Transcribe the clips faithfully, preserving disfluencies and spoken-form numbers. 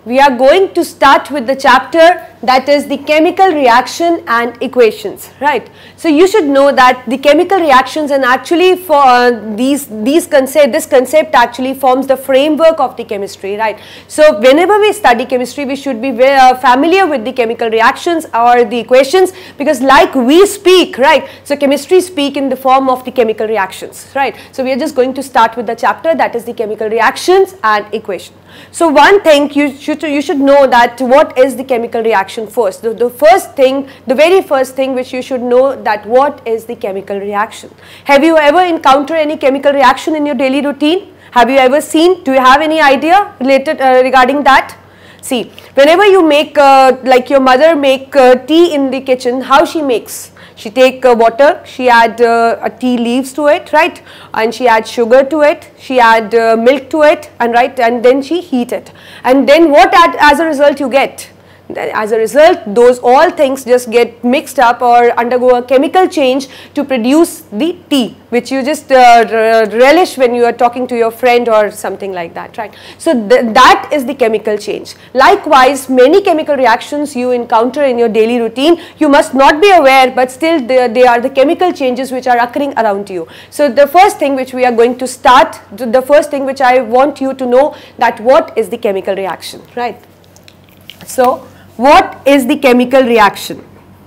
we are going to start with the chapter that is the chemical reaction and equations, right? So you should know that the chemical reactions and actually for uh, these these concept this concept actually forms the framework of the chemistry, right? So whenever we study chemistry, we should be very uh, familiar with the chemical reactions or the equations, because like we speak, right? So chemistry speak in the form of the chemical reactions, right? So we are just going to start with the chapter that is the chemical reactions and equation. So one thing you should you should know that what is the chemical reaction first. The, the first thing, the very first thing which you should know that what is the chemical reaction. Have you ever encountered any chemical reaction in your daily routine? Have you ever seen? Do you have any idea related uh, regarding that? See, whenever you make uh, like your mother make uh, tea in the kitchen, how she makes? She take uh, water, she add uh, a tea leaves to it, right? And she add sugar to it, she add uh, milk to it, and right, and then she heat it. And then what at, as a result you get? As a result, those all things just get mixed up or undergo a chemical change to produce the tea, which you just uh, relish when you are talking to your friend or something like that, right? So th that is the chemical change. Likewise, many chemical reactions you encounter in your daily routine, you must not be aware, but still they, they are the chemical changes which are occurring around you. So the first thing which we are going to start, the first thing which I want you to know, that what is the chemical reaction, right? So what is the chemical reaction?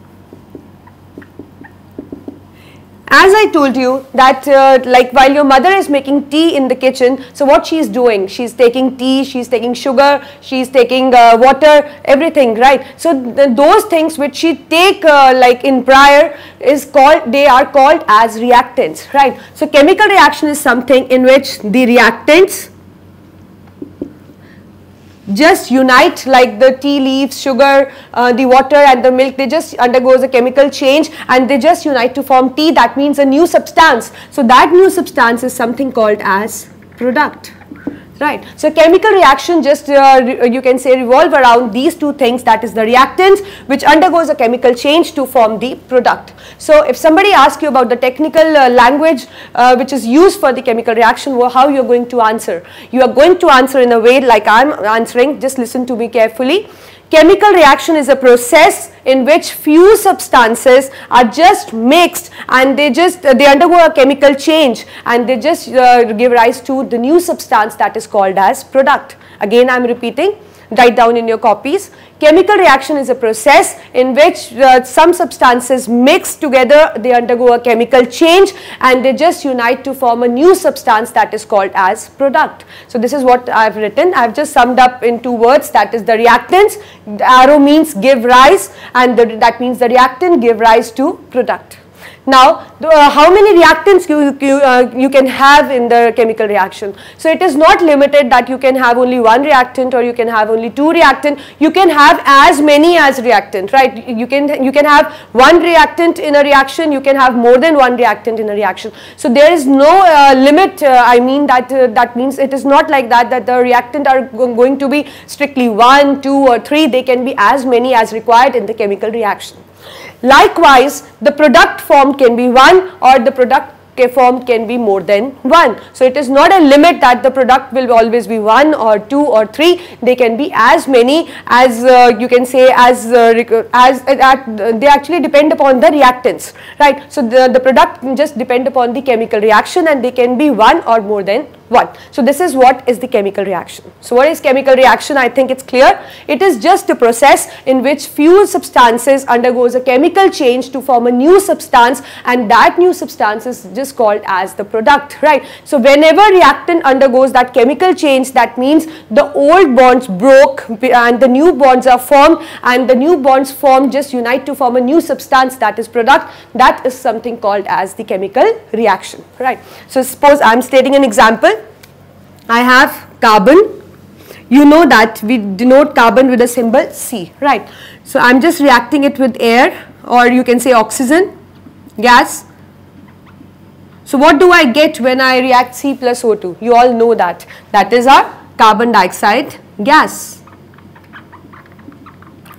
As I told you that uh, like while your mother is making tea in the kitchen, so what she is doing? She is taking tea, she is taking sugar, she is taking uh, water, everything, right? So th those things which she take uh, like in prior is called, they are called as reactants, right? So chemical reaction is something in which the reactants just unite, like the tea leaves, sugar, uh, the water and the milk, they just undergoes a chemical change and they just unite to form tea. That means a new substance. So that new substance is something called as product. Right. So chemical reaction just uh, you can say revolve around these two things, that is the reactants which undergoes a chemical change to form the product. So if somebody asks you about the technical uh, language uh, which is used for the chemical reaction, well, how you are going to answer? You are going to answer in a way like I am answering, just listen to me carefully. Chemical reaction is a process in which few substances are just mixed and they just uh, they undergo a chemical change and they just uh, give rise to the new substance that is called as product. Again I am repeating, write down in your copies. Chemical reaction is a process in which uh, some substances mix together, they undergo a chemical change and they just unite to form a new substance that is called as product. So this is what I have written. I have just summed up in two words, that is the reactants. The arrow means give rise and the, that means the reactant give rise to product. Now, the, uh, how many reactants you, you, uh, you can have in the chemical reaction? So, it is not limited that you can have only one reactant or you can have only two reactant. You can have as many as reactant, right? You can, you can have one reactant in a reaction, you can have more than one reactant in a reaction. So, there is no uh, limit, uh, I mean that, uh, that means it is not like that, that the reactant are going to be strictly one, two or three, they can be as many as required in the chemical reaction. Likewise, the product form can be one or the product form can be more than one. So it is not a limit that the product will always be one or two or three. They can be as many as uh, you can say as uh, as uh, they actually depend upon the reactants, right? So the, the product just depend upon the chemical reaction and they can be one or more than one. So this is what is the chemical reaction. So what is chemical reaction? I think it's clear. It is just a process in which few substances undergoes a chemical change to form a new substance and that new substance is just called as the product, right? So whenever reactant undergoes that chemical change, that means the old bonds broke and the new bonds are formed and the new bonds formed just unite to form a new substance that is product. That is something called as the chemical reaction, right? So suppose I am stating an example. I have carbon, you know that we denote carbon with a symbol C, right? So I am just reacting it with air or you can say oxygen, gas. So what do I get when I react C plus O two? You all know that, that is our carbon dioxide gas, right?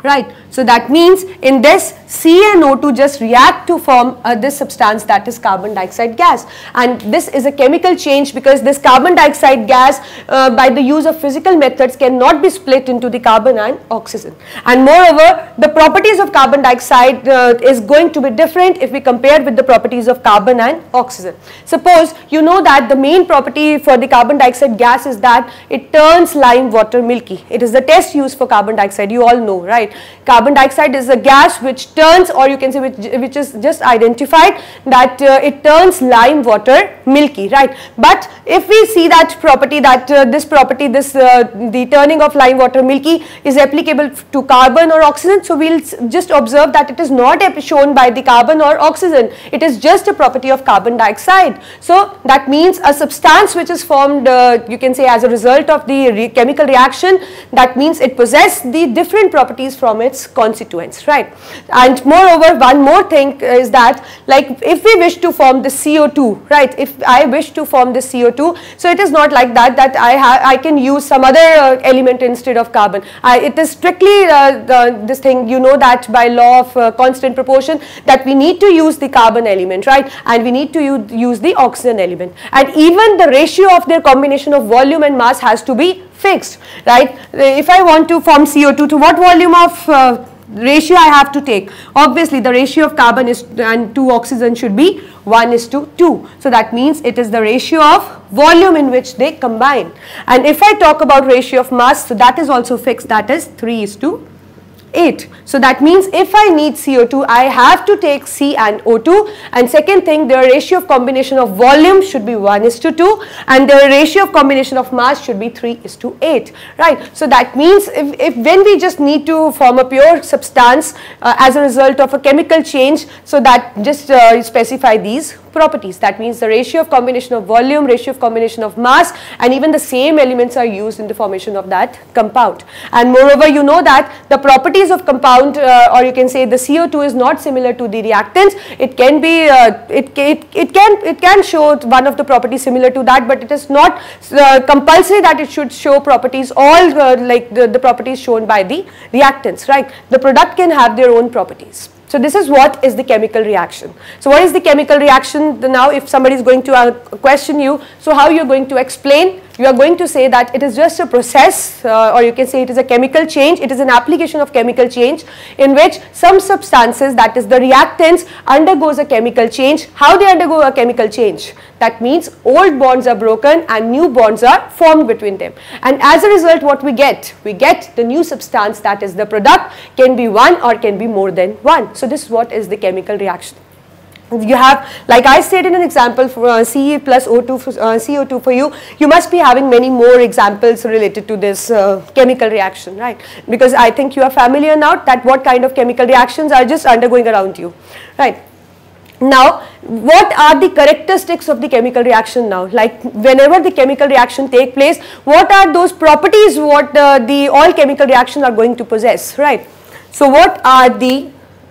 So that means in this C and O two just react to form uh, this substance, that is carbon dioxide gas, and this is a chemical change because this carbon dioxide gas uh, by the use of physical methods cannot be split into the carbon and oxygen, and moreover the properties of carbon dioxide uh, is going to be different if we compare with the properties of carbon and oxygen. Suppose you know that the main property for the carbon dioxide gas is that it turns lime water milky. It is the test used for carbon dioxide, you all know, right? Carbon dioxide is a gas which turns, or you can say which, which is just identified that uh, it turns lime water milky, right? But if we see that property, that uh, this property, this uh, the turning of lime water milky is applicable to carbon or oxygen, so we will just observe that it is not shown by the carbon or oxygen, it is just a property of carbon dioxide. So that means a substance which is formed, uh, you can say as a result of the re chemical reaction, that means it possesses the different properties from its constituents, right? And moreover, one more thing is that, like if we wish to form the C O two, right, if I wish to form the C O two, so it is not like that that I have I can use some other uh, element instead of carbon. I, it is strictly uh, the, this thing, you know that by law of uh, constant proportion that we need to use the carbon element, right, and we need to use, use the oxygen element, and even the ratio of their combination of volume and mass has to be fixed, right? If I want to form C O two, to what volume of uh, ratio I have to take? Obviously the ratio of carbon is and to oxygen should be one is to two. So that means it is the ratio of volume in which they combine. And if I talk about ratio of mass, so that is also fixed, that is three is to eight. So that means if I need C O two, I have to take C and O two, and second thing, their ratio of combination of volume should be one is to two, and their ratio of combination of mass should be three is to eight, right? So that means if, if when we just need to form a pure substance uh, as a result of a chemical change, so that just uh, specify these properties. That means the ratio of combination of volume, ratio of combination of mass, and even the same elements are used in the formation of that compound. And moreover, you know that the properties of compound uh, or you can say the C O two is not similar to the reactants. It can be uh, it, it, it can it can show one of the properties similar to that, but it is not uh, compulsory that it should show properties all uh, like the, the properties shown by the reactants, right? The product can have their own properties. So this is what is the chemical reaction. So what is the chemical reaction? Now if somebody is going to uh, question you, so how you are going to explain? You are going to say that it is just a process uh, or you can say it is a chemical change, it is an application of chemical change in which some substances, that is the reactants, undergoes a chemical change. How they undergo a chemical change? That means old bonds are broken and new bonds are formed between them, and as a result what we get? We get the new substance, that is the product can be one or can be more than one. So this is what is the chemical reaction. You have, like I said in an example for uh, C plus O two, for, uh, C O two for you, you must be having many more examples related to this uh, chemical reaction, right? Because I think you are familiar now that what kind of chemical reactions are just undergoing around you, right? Now, what are the characteristics of the chemical reaction now? Like whenever the chemical reaction take place, what are those properties what uh, the all chemical reactions are going to possess, right? So what are the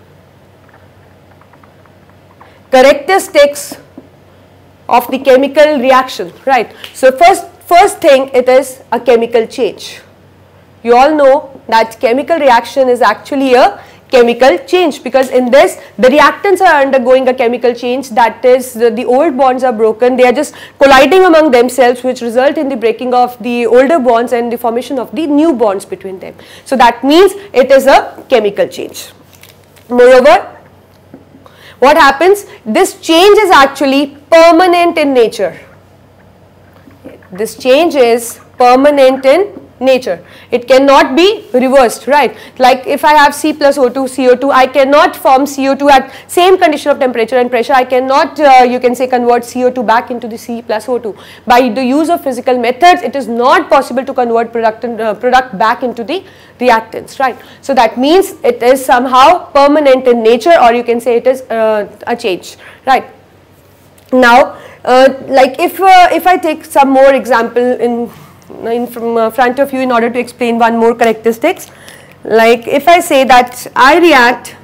characteristics of the chemical reaction, right? So first, first thing, it is a chemical change. You all know that chemical reaction is actually a chemical change, because in this the reactants are undergoing a chemical change, that is the, the old bonds are broken, they are just colliding among themselves, which result in the breaking of the older bonds and the formation of the new bonds between them. So that means it is a chemical change. Moreover, what happens? This change is actually permanent in nature. This change is permanent in nature. It cannot be reversed, right? Like if I have C plus O two, C O two, I cannot form C O two at same condition of temperature and pressure. I cannot, uh, you can say, convert C O two back into the C plus O two. By the use of physical methods, it is not possible to convert product, uh, product back into the reactants, right? So that means it is somehow permanent in nature, or you can say it is uh, a change, right? Now, uh, like if, uh, if I take some more example in in from uh, front of you in order to explain one more characteristics, like if I say that I react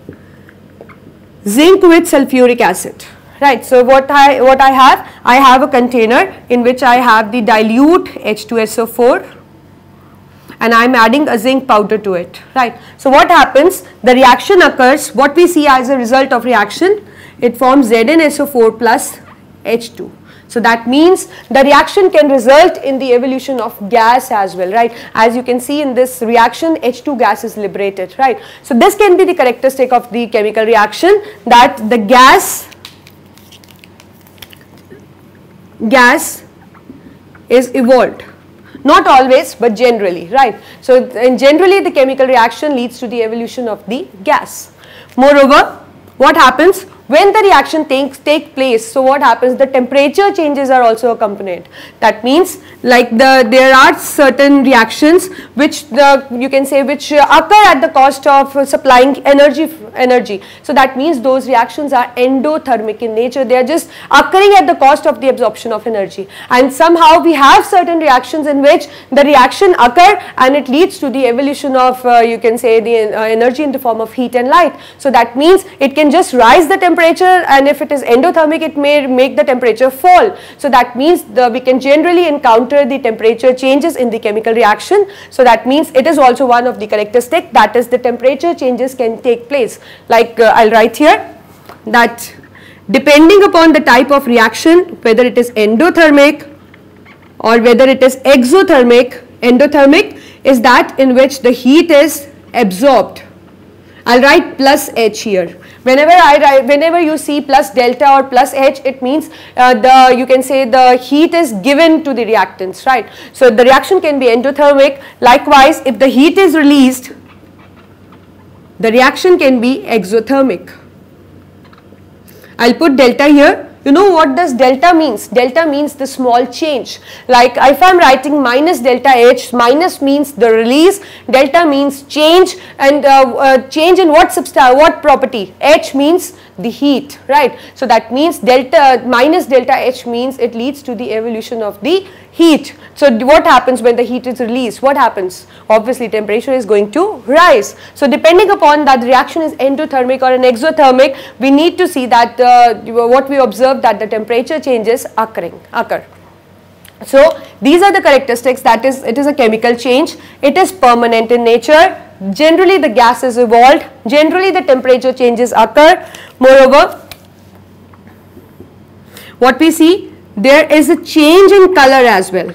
zinc with sulfuric acid, right? So what I what I have, I have a container in which I have the dilute H two S O four and I am adding a zinc powder to it, right. So what happens, the reaction occurs, what we see as a result of reaction, it forms Z n S O four plus H two. So that means the reaction can result in the evolution of gas as well, right. As you can see in this reaction, H two gas is liberated, right. So this can be the characteristic of the chemical reaction, that the gas, gas is evolved. Not always, but generally, right. So and generally the chemical reaction leads to the evolution of the gas. Moreover, what happens? When the reaction takes take place, so what happens? The temperature changes are also accompanied. That means, like the there are certain reactions which the you can say which occur at the cost of supplying energy energy. So that means those reactions are endothermic in nature. They are just occurring at the cost of the absorption of energy. And somehow we have certain reactions in which the reaction occur and it leads to the evolution of uh, you can say the uh, energy in the form of heat and light. So that means it can just rise the temperature. Temperature, and if it is endothermic, it may make the temperature fall. So that means the, we can generally encounter the temperature changes in the chemical reaction. So that means it is also one of the characteristic, that is the temperature changes can take place. Like uh, I'll write here that depending upon the type of reaction, whether it is endothermic or whether it is exothermic, endothermic is that in which the heat is absorbed. I'll write plus H here. Whenever I write, whenever you see plus delta or plus H, it means uh, the you can say the heat is given to the reactants, right. So the reaction can be endothermic. Likewise, if the heat is released, the reaction can be exothermic. I'll put delta here. You know what does delta means? Delta means the small change. Like if I am writing minus delta H, minus means the release, delta means change, and uh, uh, change in what substance, what property? H means the heat, right. So that means delta minus delta H means it leads to the evolution of the heat. So what happens when the heat is released? What happens? Obviously temperature is going to rise. So depending upon that the reaction is endothermic or an exothermic, we need to see that uh, what we observe that the temperature changes occurring occur. So these are the characteristics, that is it is a chemical change, it is permanent in nature, generally the gas is evolved, generally the temperature changes occur. Moreover, what we see, there is a change in color as well.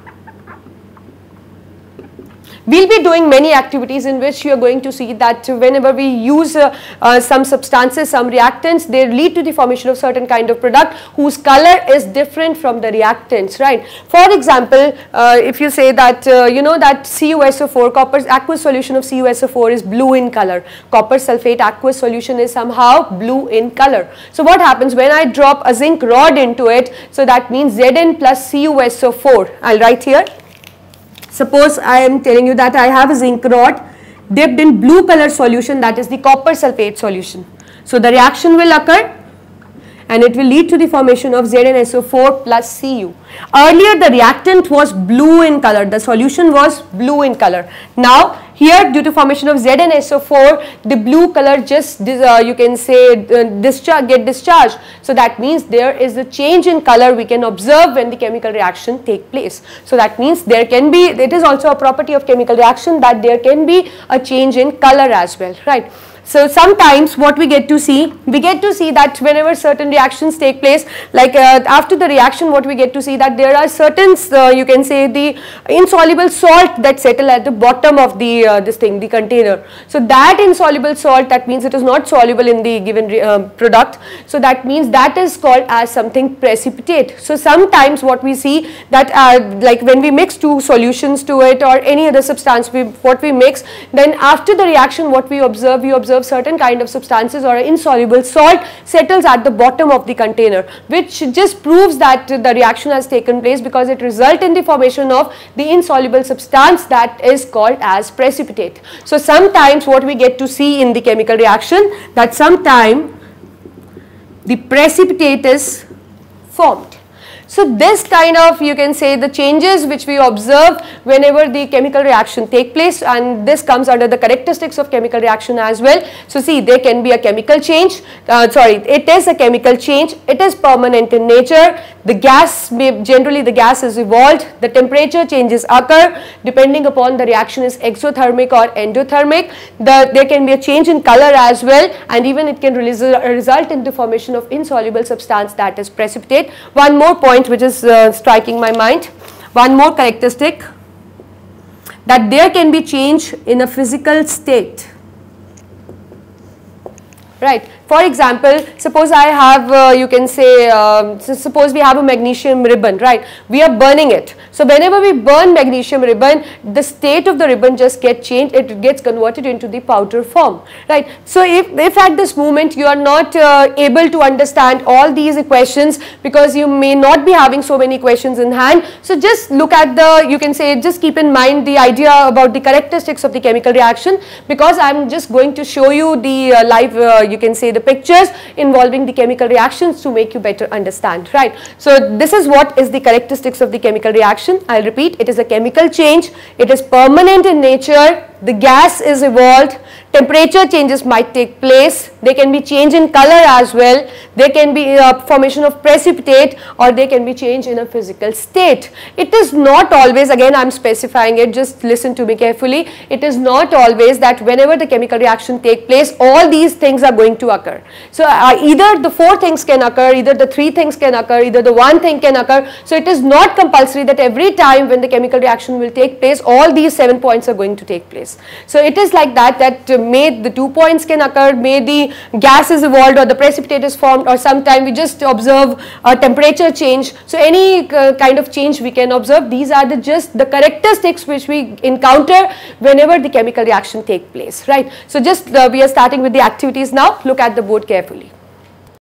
We will be doing many activities in which you are going to see that whenever we use uh, uh, some substances, some reactants, they lead to the formation of certain kind of product whose color is different from the reactants, right. For example, uh, if you say that uh, you know that C u S O four, copper aqueous solution of C u S O four is blue in color, copper sulfate aqueous solution is somehow blue in color. So what happens when I drop a zinc rod into it? So that means Z n plus C u S O four, I'll write here. Suppose I am telling you that I have a zinc rod dipped in blue color solution, that is the copper sulfate solution. So the reaction will occur and it will lead to the formation of Z n S O four plus C u. Earlier the reactant was blue in color, the solution was blue in color. Now here due to formation of Z n S O four, the blue color just uh, you can say uh, discharge, get discharged. So that means there is a change in color we can observe when the chemical reaction take place. So that means there can be, it is also a property of chemical reaction that there can be a change in color as well, right. So sometimes what we get to see, we get to see that whenever certain reactions take place, like uh, after the reaction what we get to see that there are certain uh, you can say the insoluble salt that settle at the bottom of the uh, this thing, the container. So that insoluble salt, that means it is not soluble in the given uh, product. So that means that is called as something precipitate. So sometimes what we see that uh, like when we mix two solutions to it or any other substance, we, what we mix, then after the reaction what we observe, we observe certain kind of substances or insoluble salt settles at the bottom of the container, which just proves that the reaction has taken place because it results in the formation of the insoluble substance that is called as precipitate. So sometimes what we get to see in the chemical reaction, that sometime the precipitate is formed. So this kind of, you can say, the changes which we observe whenever the chemical reaction take place, and this comes under the characteristics of chemical reaction as well. So see, there can be a chemical change, uh, sorry, it is a chemical change, it is permanent in nature, the gas may, generally the gas is evolved, the temperature changes occur depending upon the reaction is exothermic or endothermic, the, there can be a change in color as well, and even it can result, result in the formation of insoluble substance, that is precipitate. One more point which is uh, striking my mind, one more characteristic, that there can be change in a physical state, right. For example, suppose I have, uh, you can say, um, so suppose we have a magnesium ribbon, right, we are burning it. So whenever we burn magnesium ribbon, the state of the ribbon just gets changed, it gets converted into the powder form, right. So if, if at this moment you are not uh, able to understand all these equations, because you may not be having so many questions in hand, so just look at the, you can say, just keep in mind the idea about the characteristics of the chemical reaction, because I am just going to show you the uh, live, uh, you can say, the pictures involving the chemical reactions to make you better understand, right. So this is what is the characteristics of the chemical reaction. I'll repeat, it is a chemical change, it is permanent in nature, the gas is evolved, temperature changes might take place, there can be change in color as well, there can be uh, formation of precipitate, or there can be change in a physical state. It is not always, again I am specifying it, just listen to me carefully, it is not always that whenever the chemical reaction take place, all these things are going to occur. So uh, either the four things can occur, either the three things can occur, either the one thing can occur. So it is not compulsory that every time when the chemical reaction will take place, all these seven points are going to take place. So it is like that, that uh, may the two points can occur, may the gas is evolved or the precipitate is formed, or sometime we just observe a temperature change. So any uh, kind of change we can observe, these are the just the characteristics which we encounter whenever the chemical reaction take place, right. So just uh, we are starting with the activities now, look at the board carefully.